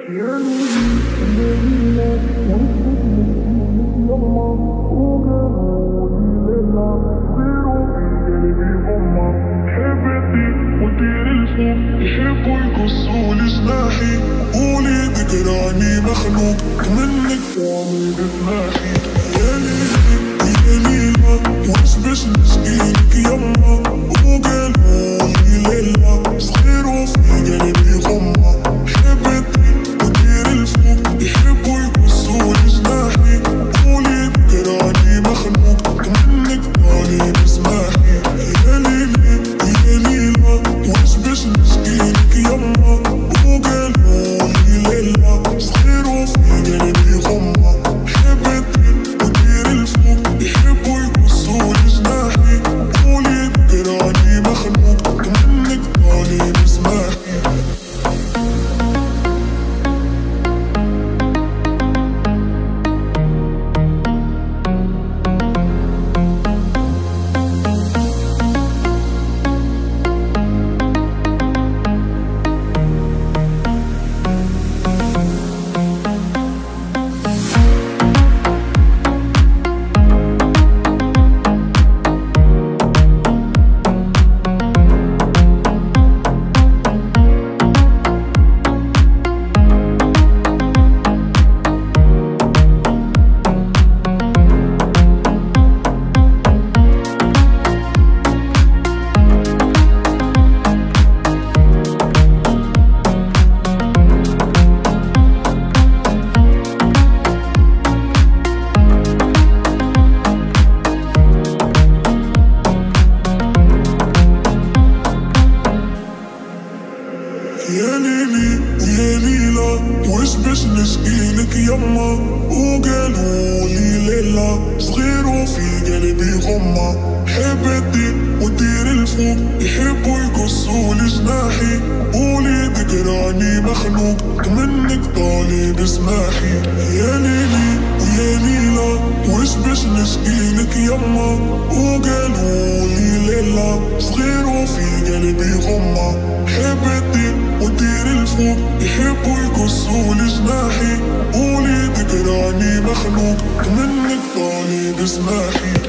يحبوا يقصوا جناحي قولي ذكراني مخلوق منك وعمري بسماحي. يا ليلي يا ليلى واش باش نشكيلك يما وقالوا لي ليلى صغير وفي قلبي غمة حبيتي ودير الفوق يحبوا يقصوا جناحي قولي ذكراني مخلوق منك طالي بسماحي. يا ليلي يا ليلى واش باش نشكيلك يما وقالوا لي ليلى صغير وفي قلبي غمة حبيتي ودير الفوق يحبوا يقصوا جناحي قولي ذكراني مخلوق منك طالي بسماحي. يا ليلي يا ليلى واش باش نشكيلك يما وقالوا لي ليلى صغير وفي قلبي غمة حبيتي ودير الفوق يحبوا يقصوا جناحي قولي ذكراني مخلوق منك طالي بسماحي. يا ليلي يا ليلى واش باش نشكيلك يما وقالوا لي ليلى صغير وفي قلبي غمة حبيتي ودير الفوق يحبوا يقصوا جناحي قولي ذكراني مخلوق منك طالي بسماحي.